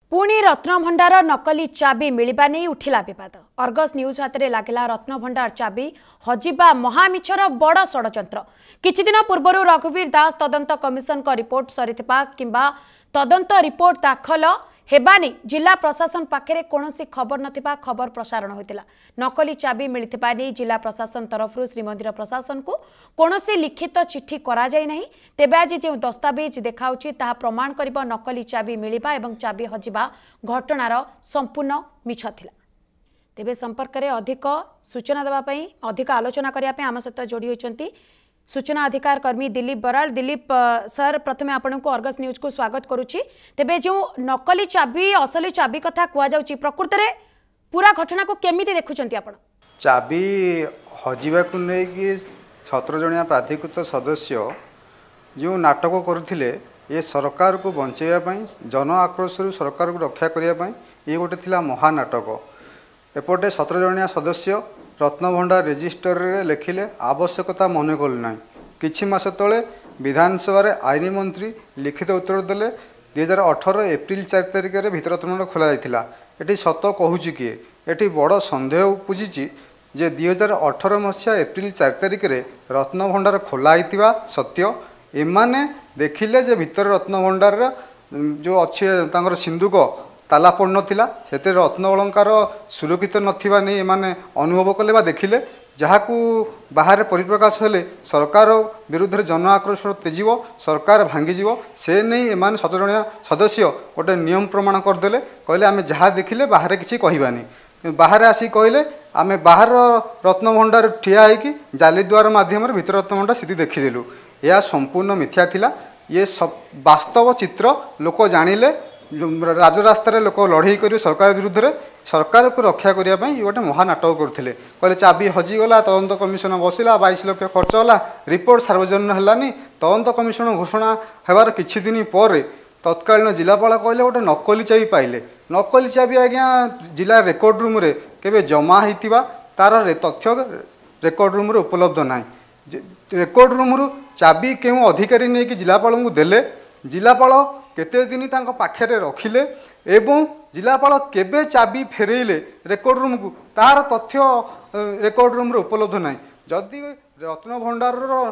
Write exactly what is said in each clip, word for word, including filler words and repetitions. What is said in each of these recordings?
पुणी रत्नभंडार नकली चाबी मिलवा नहीं उठिला विवाद। अर्गस न्यूज हाथ में लगिला रत्नभंडार चाबी हजिबा महामिछर बड़ षड्यंत्र। किछि दिन पूर्व रघुवीर दास तदंत कमिशन का रिपोर्ट सरिथिबा किंबा तदंत रिपोर्ट दाखल हेबानी जिला प्रशासन पाखे कौनसी खबर नथिबा खबर प्रसारण होइतिला। नकली चाबी मिलिथिबा नै जिला प्रशासन तरफ श्रीमंदिर प्रशासन को कौनसी लिखित चिठी करा जाय नहीं। तेबे आज जो दस्तावेज देखाउछि ताहा प्रमाण करिबा नकली चाबी मिलिबा एवं चाबी हजिबा घटनार संपूर्ण मिछ थिला। तेबे संपर्क में अधिक सूचना देबा पई अधिक आलोचना करिया पई आम सहित जोड़ी होइचंती सूचना अधिकार कर्मी दिलीप बराल। दिलीप सर प्रथमे आपण को अर्गस न्यूज को स्वागत करुछि। तेबे जो नकली चाबी असली चाबी कथा कुआ जाउछि प्रकृत रे पूरा घटना को केमिति देखुचंती आपण? चाबी हजिबा को नै कि सत्रह जणिया प्राधिकृत सदस्य जो नाटक करुथिले ये सरकार को बंचेया पई जन आक्रोश सरकार को रक्षा करिया पई ये गोटे थिला महानाटक। एपटे सत्रह जणिया सदस्य रत्नभंडार रेजिस्टर रे लेखिले आवश्यकता मन कल ना। किछि मास तले विधानसभा आईन मंत्री लिखित उत्तर देले दुई हजार अठर एप्रिल चार तारिख में भितर रत्नभंडार खोल जाता। ये सत कहूँ किए ये बड़ सन्देह उपजी जे दुई हजार अठर मसीहा एप्रिल चार तारिख में रत्नभंडार खोलाई सत्य एमाने देखिले जे भितर रत्नभंडार जो अच्छे सिंधुक ताला पड़ नाला से रत्न अलंकार सुरक्षित नथिबा नहीं एमाने अनुभव कले बा देखिले जहाकू बाहर परिप्रकाश हेले सरकार विरुद्ध जन आक्रोश तेजिव सरकार भांगीजीव से नहीं एमाने सतर जणिया सदस्य गोटे नियम प्रमाण करदेले कहले आमे जहाँ देखिले बाहर किसी कहबानी बाहर आसी कहले आमे बाहर रत्नभंडार ठिया होगी जाली द्वार माध्यम भीतर रत्नभंडार स्थिति देखीदेलु। यह संपूर्ण मिथ्या थिला। ये सब वास्तव चित्र लोक जानिले राजरास्त लोक लड़ई कर सरकार विरुद्ध रे सरकार को रक्षा करने गोटे महानाटक करते कहले चाबी हजिगला तदंत कमिशन बसिला बाईस लक्ष खर्च होला रिपोर्ट सार्वजनिक हलानी तदंत कमिशन घोषणा होवार किछि दिन पर तत्कालीन जिलापाल कहले गोटे नकली चाबी पाइले। नकली चाबी आज्ञा जिला रेकर्ड रूम रे केबे जमा होइतिबा तार तथ्य रेकर्ड रूम रे उपलब्ध ना। रेकर्ड रूम रु चाबी केउ अधिकारी नहीं कि जिलापाल को देले जिलापाल केते दिन तांको पाखरे रखिले एवं जिलापाल केबे चाबी फेरेइले रेकर्ड रूम को तार तथ्य रेकर्ड रूम रे उपलब्ध ना। जदि रत्नभंडार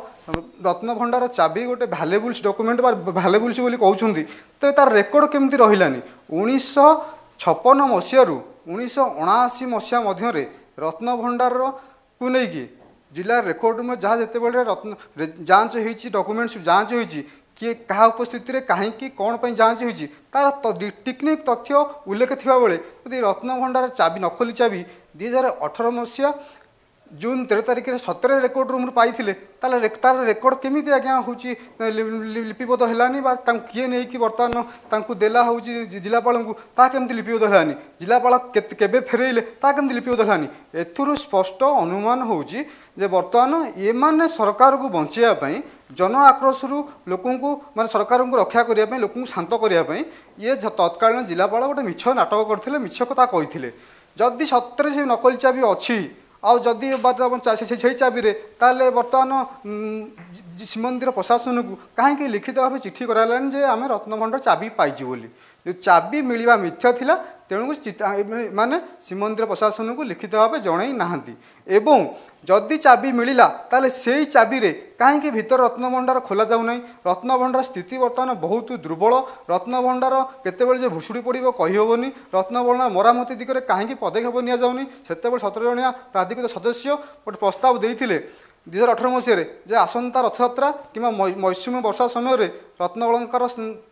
रत्नभंडार चाबी गोटे भैल्युबल्स डॉक्यूमेंट बा भैल्युबल्स बोली कहउछंती तो तार रेकर्ड केमती रहिलानी। उन्नीस सौ छप्पन मसीह रु उन्नीस सौ अणाशी मसीहा मध्य रत्नभंडार को लेकिन जिला रेकर्ड में जहाँ जिते बड़े रत्न जांच होती डॉक्यूमेंट्स जांच होती किए क्या उपस्थिति रे कहीं कौन पर जांच होती तार टेक्निक तथ्य उल्लेख थिबा बेले यदि रत्नभंडार चाबी नकली चाबी दुई हजार अठर मसीहा जून तेरह तारिख में सतरे रेकर्ड रूम पाई तार रेकर्ड केमी आज्ञा हूँ लिपिबद्ध है किए नहीं कि बर्तमान देला हूँ जिलापाल को केमती लिपिबद्ध है जिलापाल केबे फेरेइले केमती लिपिबद्ध है। एथुरु स्पष्ट अनुमान होउची जे बर्तमान ये माने सरकार को बचाई जन आक्रोश लोक माने सरकार को रक्षा करने लोक शांत करने ये तत्कालीन जिलापाल गोटे मिछ नाटक करते मिछ कथा कही जदि सतरे से नकली चाबी अच्छी आउ जदि से चाबी ताले बर्तमान श्रीमंदिर प्रशासन को कहीं लिखित भाव चिठी करालानी जे आम रत्नभंडार चाबी पाइजु बोली जो चाबी मिलवा मिथ्या थिला तेणु माने श्रीमंदिर प्रशासन को लिखित भाव जणई नाहांती एवं जदि चाबी मिलला ताले से चाबी रे कहीं भीतर रत्नभंडार खोला जाऊ नहीं। रत्नभंडार स्थिति बर्तमान बहुत दुर्बल। रत्नभंडार केतेबेले जे भुशुड़ी पड़ो कहीहबनी रत्नभंडार मरामती दिगरे कहीं पदक्षेप नि जाउनी सेतेबेले सतर जणिया प्राधिकृत सदस्य गोटे प्रस्ताव देइथिले दुई हजार अठर मसीह जे आसंता रथयात्रा कि मौसुमी वर्षा समय रत्न अलंकार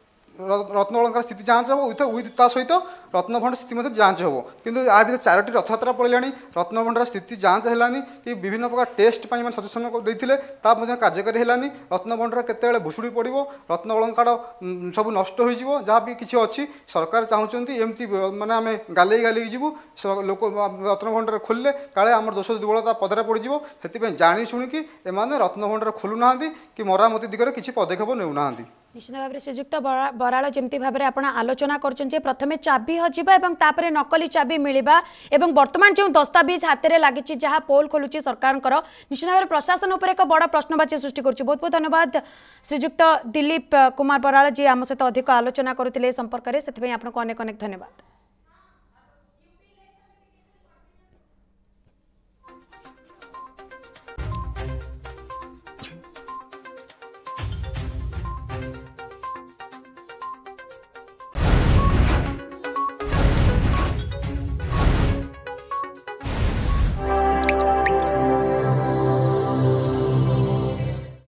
रत्न अलंकार स्थिति जांच हम उत उता सहित रत्नभंडार स्थिति जांच हम किंतु या भर चारोटी रथयात्रा पड़े रत्नभंडार स्थिति जांच है कि विभिन्न प्रकार टेस्ट सचेतन देते कार्यकारी है रत्नभंडार केते भुशुड़ी पड़ो रत्न अलंकार सब नष्ट हो जहाँ भी किसी अच्छी सरकार चाहूँगी एमती माने आम गाले गाले जीवु लोक रत्नभंडार खोलिले काले आम दोष दुर्बलता पदरा पड़ो से जाणी शुणिकी एम रत्नभंडार खोलुना कि मरामती दिगरे किसी पदक्षेप नेउना। निश्चित भाव में श्रीजुक्त बराल जमी भाव में आप आलोचना कर प्रथम चाबी हजिबा एवं तापरे नकली चाबी मिलवा एवं वर्तमान जो दस्तावेज हाथ में लगी जहाँ पोल खोलुची सरकार निश्चित भाव में प्रशासन उपर एक बड़ प्रश्नवाची सृष्टि कर बहुत बहुत धन्यवाद श्रीजुक्त दिलीप कुमार बराल जी आम सहित अधिक आलोचना करते संपर्क में से आपको अनेक अनेक धन्यवाद।